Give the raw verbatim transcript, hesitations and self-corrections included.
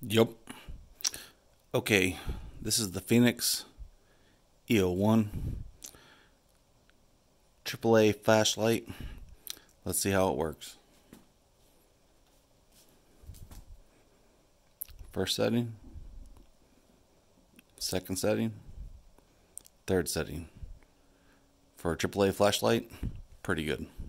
Yep. Okay, this is the Fenix E zero one triple A flashlight. Let's see how it works. First setting, second setting, third setting. For a triple A flashlight, pretty good.